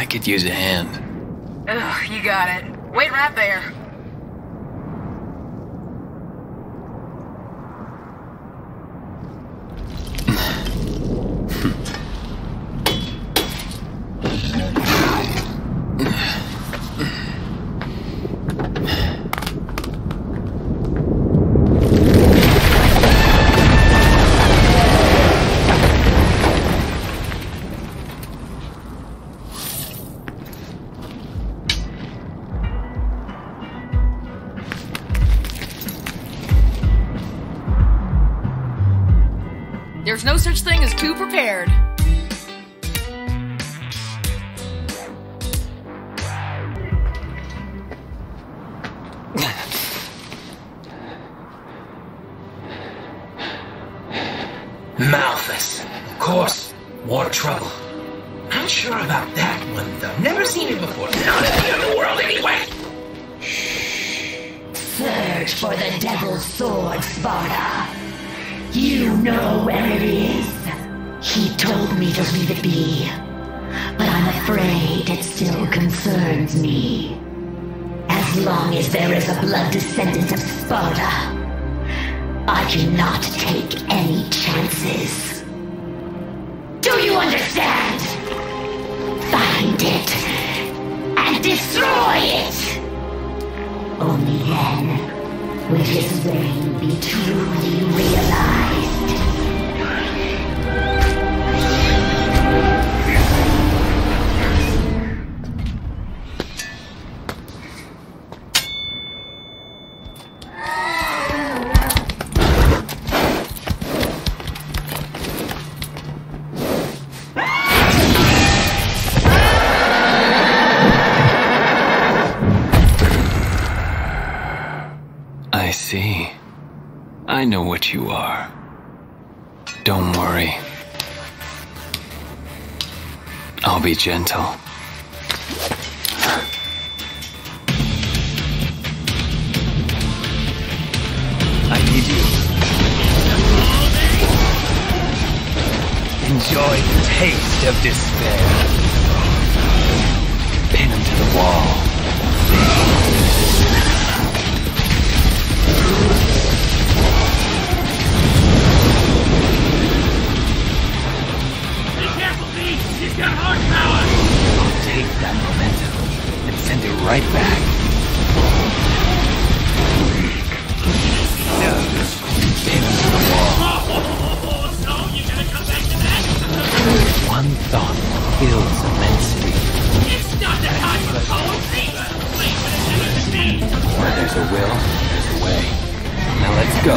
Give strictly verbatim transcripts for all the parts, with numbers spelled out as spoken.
could use a hand. Ugh, you got it. Wait right there. There's no such thing as too prepared. Malthus. Of course. More trouble. I'm sure about that one, though. Never seen it before. Not in the underworld, anyway. Search for the Devil's Sword, Sparta. You know where it is. He told me to leave it be, but I'm afraid it still concerns me. As long as there is a blood descendant of Sparta, I cannot take any chances. Do you understand? Find it and destroy it. Only then will his reign be truly realized. I see. I know what you are. Don't worry. I'll be gentle. I need you. Enjoy the taste of despair. Pin him to the wall. Be careful, Pete! He's got horsepower! I'll take that momentum and send it right back. Pin him to the wall. Oh, so you're gonna come back to that? One thought fills immensity. It's not that hard for cold fever! Wait, what is that even mean? Where there's a will, there's a way. Now let's go.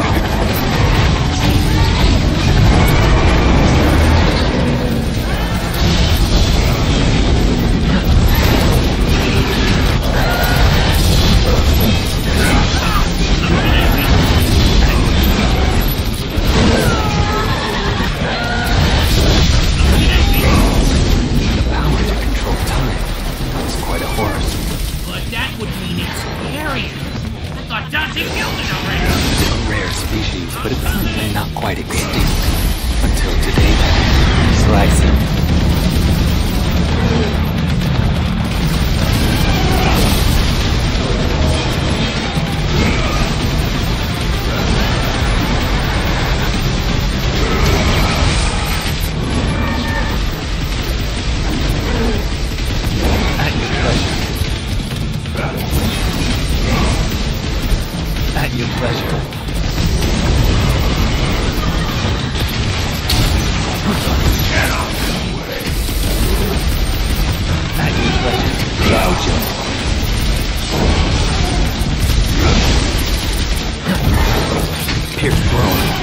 The power to control time. That's quite a horse. But that would mean it's scary. I thought Dante killed it already. A rare species, but apparently not quite extinct. Until today, slice him. At your pleasure. At your pleasure. Get off the way. At your pleasure. Gouge him. Pierce bone.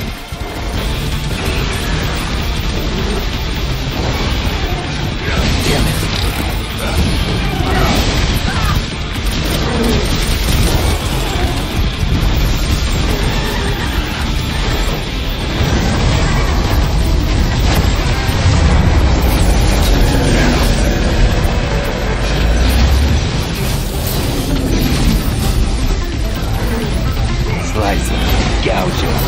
Damn it. Slice him. Gouge him.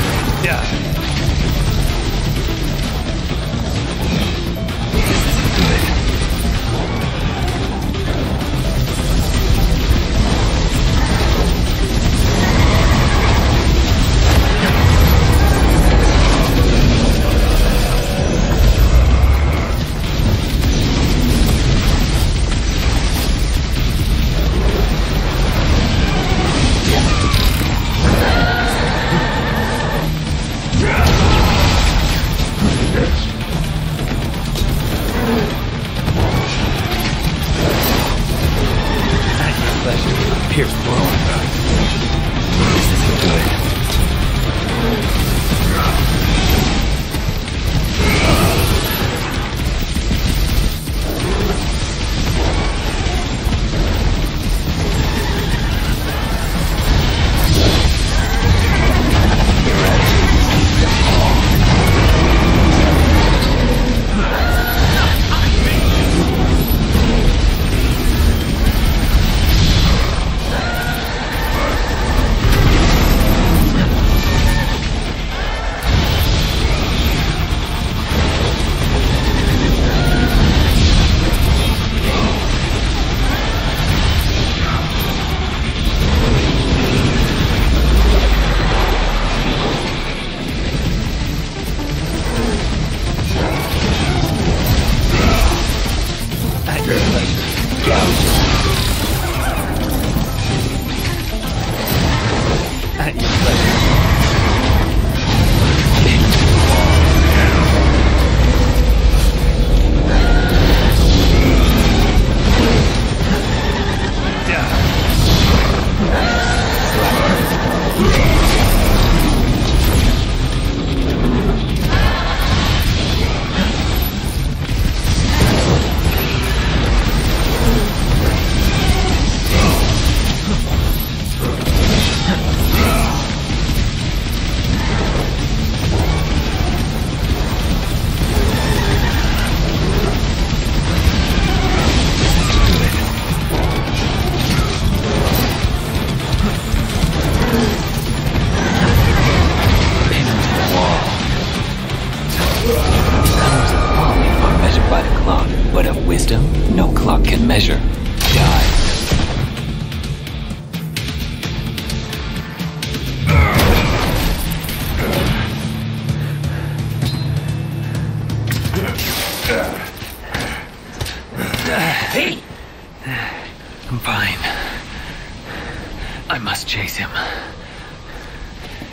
Yeah. This isn't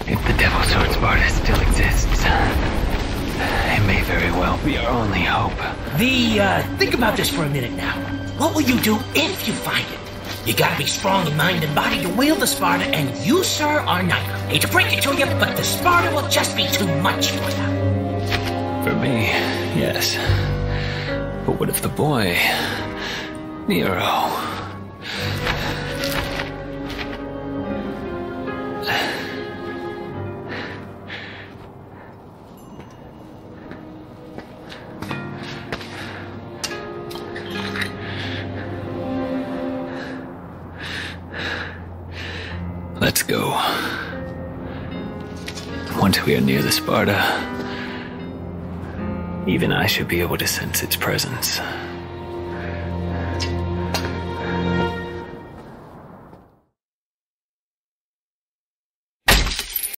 If the Devil Sword Sparta still exists, it may very well be our only hope. The, uh, think about this for a minute now. What will you do if you find it? You gotta be strong in mind and body to wield the Sparta, and you, sir, are neither. Hate to break it to you, but the Sparta will just be too much for you. For me, yes. But what if the boy, Nero... Let's go. Once we are near the Sparta, even I should be able to sense its presence.